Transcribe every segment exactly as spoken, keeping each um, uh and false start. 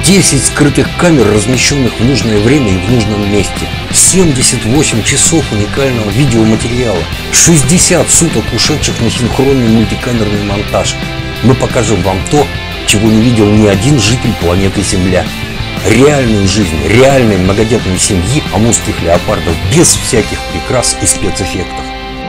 десять скрытых камер, размещенных в нужное время и в нужном месте. семьдесят восемь часов уникального видеоматериала. шестьдесят суток, ушедших на синхронный мультикамерный монтаж. Мы покажем вам то, чего не видел ни один житель планеты Земля. Реальную жизнь реальной многодетной семьи амурских леопардов без всяких прикрас и спецэффектов.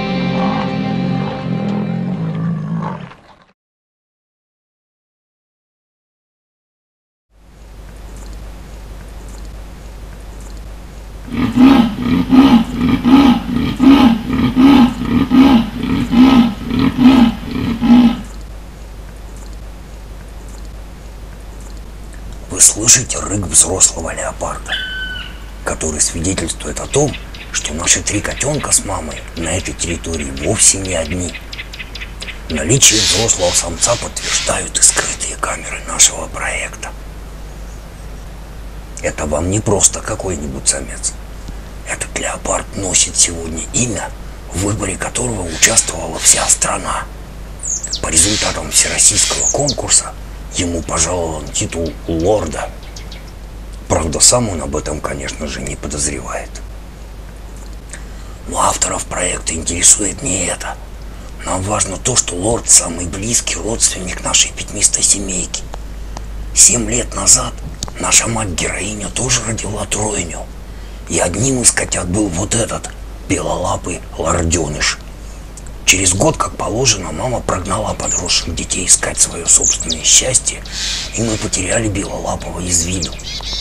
Вы слышите рык взрослого леопарда, который свидетельствует о том, что наши три котенка с мамой на этой территории вовсе не одни. Наличие взрослого самца подтверждают и скрытые камеры нашего проекта. Это вам не просто какой-нибудь самец. Этот леопард носит сегодня имя, в выборе которого участвовала вся страна. По результатам всероссийского конкурса ему пожалован титул лорда. Правда, сам он об этом, конечно же, не подозревает. Но авторов проекта интересует не это. Нам важно то, что лорд самый близкий родственник нашей пятнистой семейки. Семь лет назад наша мать-героиня тоже родила тройню. И одним из котят был вот этот белолапый лорденыш. Через год, как положено, мама прогнала подросших детей искать свое собственное счастье, и мы потеряли белолапого из виду.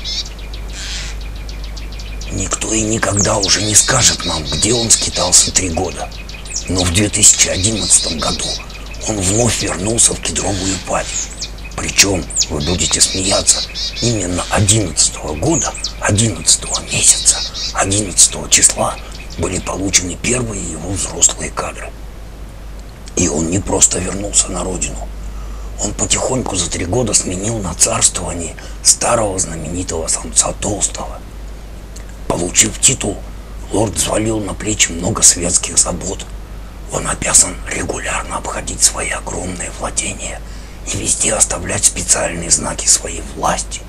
Никто и никогда уже не скажет нам, где он скитался три года. Но в две тысячи одиннадцатом году он вновь вернулся в Кедровую Падь. Причем, вы будете смеяться, именно одиннадцатого года, одиннадцатого месяца, одиннадцатого числа были получены первые его взрослые кадры. И он не просто вернулся на родину. Он потихоньку за три года сменил на царствование старого знаменитого самца Толстого. Получив титул, лорд взвалил на плечи много светских забот. Он обязан регулярно обходить свои огромные владения и везде оставлять специальные знаки своей власти.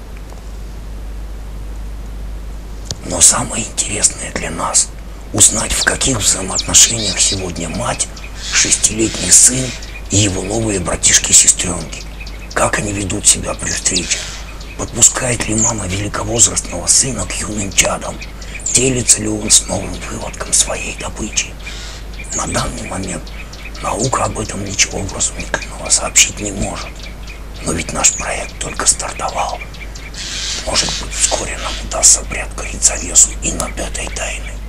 Но самое интересное для нас – узнать, в каких взаимоотношениях сегодня мать, шестилетний сын и его новые братишки-сестренки. Как они ведут себя при встрече? Подпускает ли мама великовозрастного сына к юным чадам? Делится ли он с новым выводком своей добычи? На данный момент наука об этом ничего вразумительного сообщить не может. Но ведь наш проект только стартовал. Может быть, вскоре нам удастся приоткрыть завесу и над этой тайной.